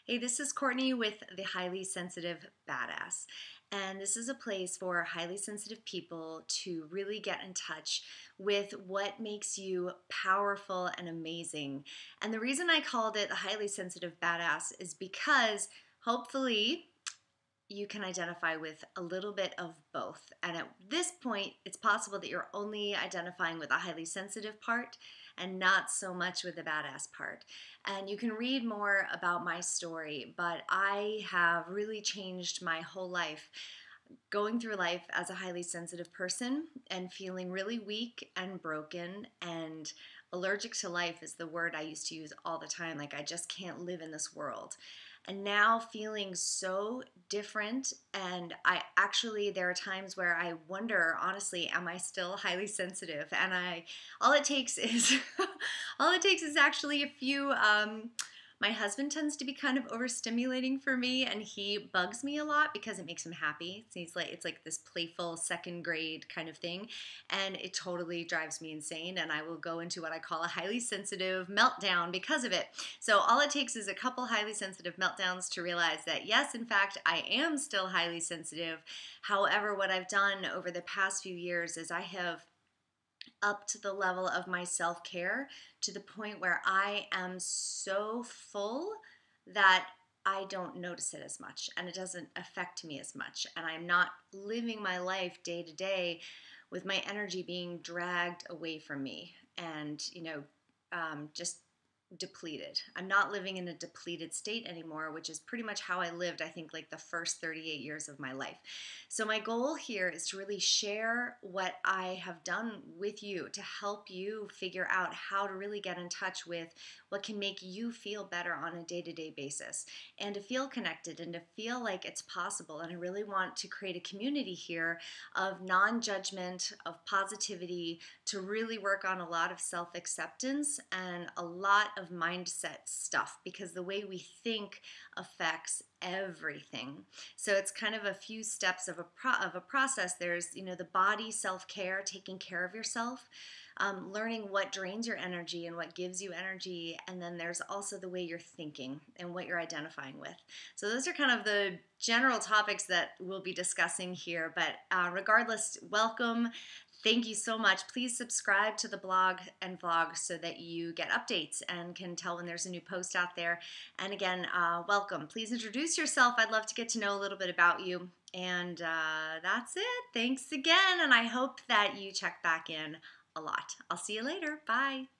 Hey, this is Courtney with the Highly Sensitive Badass. And this is a place for highly sensitive people to really get in touch with what makes you powerful and amazing. And the reason I called it the Highly Sensitive Badass is because hopefully you can identify with a little bit of both. And at this point, it's possible that you're only identifying with a highly sensitive part and not so much with the badass part. And you can read more about my story, but I have really changed my whole life going through life as a highly sensitive person and feeling really weak and broken and allergic to life is the word I used to use all the time. Like, I just can't live in this world. And now feeling so different, and there are times where I wonder, honestly, am I still highly sensitive? And all it takes is all it takes is actually a few my husband tends to be kind of overstimulating for me, and he bugs me a lot because it makes him happy. So it's like this playful second grade kind of thing, and it totally drives me insane, and I will go into what I call a highly sensitive meltdown because of it. So all it takes is a couple highly sensitive meltdowns to realize that yes, in fact, I am still highly sensitive. However, what I've done over the past few years is I have up to the level of my self-care to the point where I am so full that I don't notice it as much and it doesn't affect me as much. And I'm not living my life day to day with my energy being dragged away from me and, just depleted. I'm not living in a depleted state anymore, which is pretty much how I lived, I think, like the first 38 years of my life. So my goal here is to really share what I have done with you to help you figure out how to really get in touch with what can make you feel better on a day-to-day basis and to feel connected and to feel like it's possible. And I really want to create a community here of non-judgment, of positivity, to really work on a lot of self-acceptance and a lot of mindset stuff, because the way we think affects everything. So it's kind of a few steps of a process. There's, the body self-care, taking care of yourself, learning what drains your energy and what gives you energy, and then there's also the way you're thinking and what you're identifying with. So those are kind of the general topics that we'll be discussing here, but regardless, welcome. Thank you so much. Please subscribe to the blog and vlog so that you get updates and can tell when there's a new post out there. And again, welcome. Please introduce yourself. I'd love to get to know a little bit about you. And that's it. Thanks again. And I hope that you check back in a lot. I'll see you later. Bye.